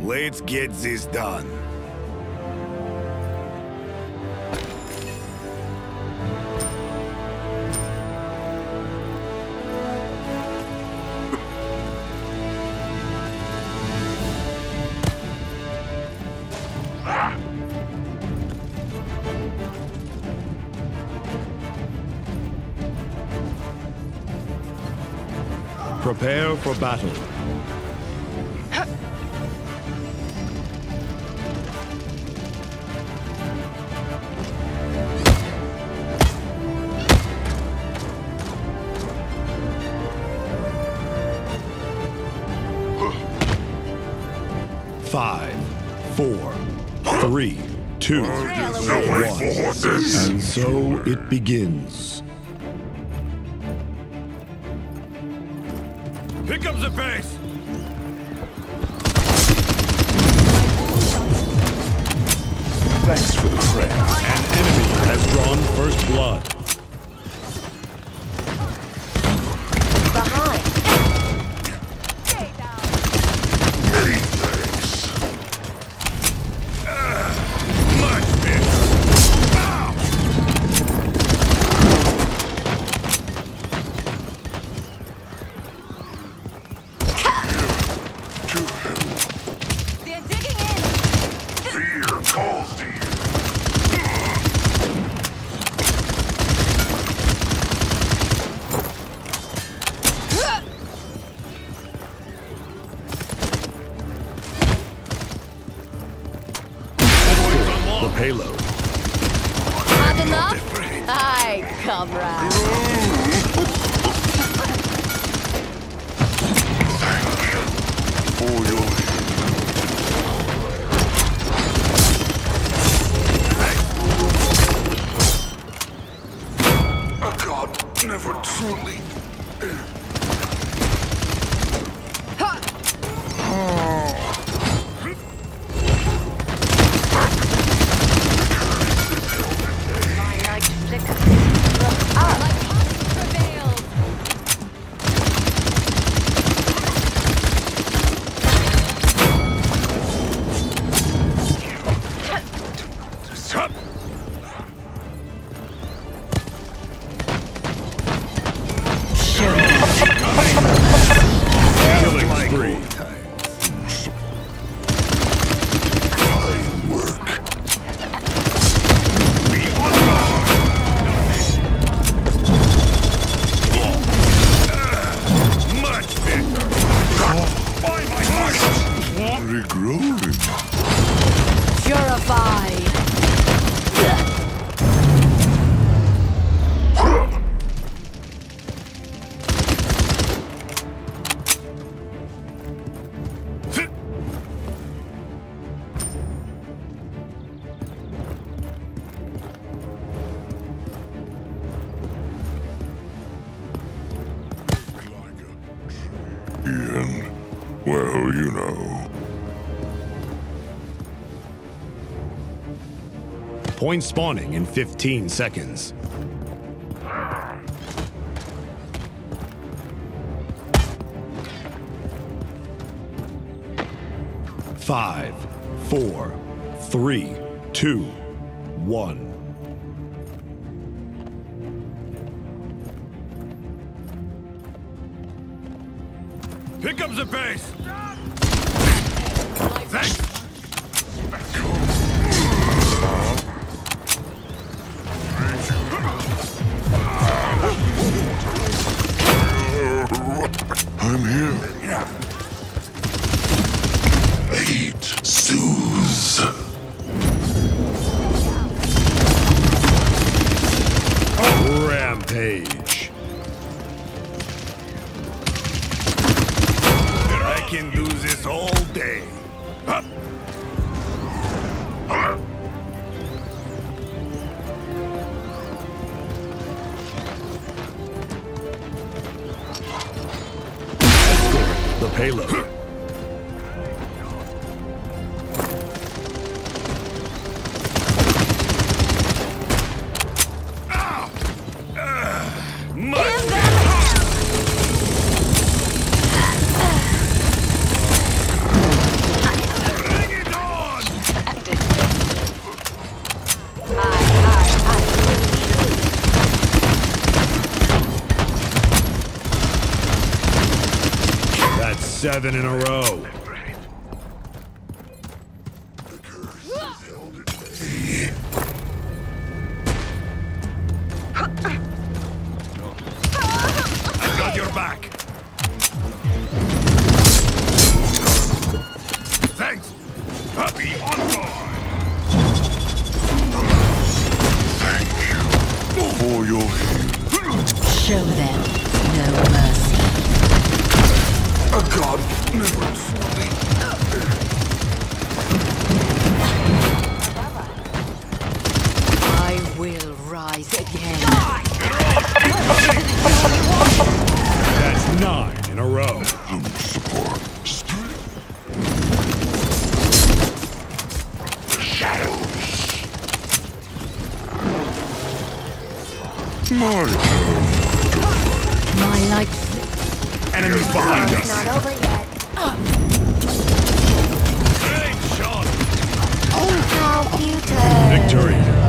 Let's get this done. Prepare for battle. Five, 4, 3, 2, 1. And so it begins. Here comes the base! Thanks for the prayer. An enemy has drawn first blood. Behind. Many thanks. Much better. They're digging in. Fear calls to you. The payload. Hot enough? Aye, comrade. For your a god never truly. Like six. Up. Like prevails. Killing spree. Fine work. Much better. By my heart. Regrowing. Purified. Ian, well, you know. Point spawning in 15 seconds. Five, 4, 3, 2, 1. Here comes the base! Thanks! I'm here. Hate soothes. Rampage. I can do this all day. Up. The payload. 7 in a row. I've got your back. Thanks. Happy on guard. Thank you for your help. Show them no mercy. A god never fully. I will rise again. That's 9 in a row. Support. The shadows. My My light. enemies behind us. Not over yet. Great shot. Oh, how cute. Victory.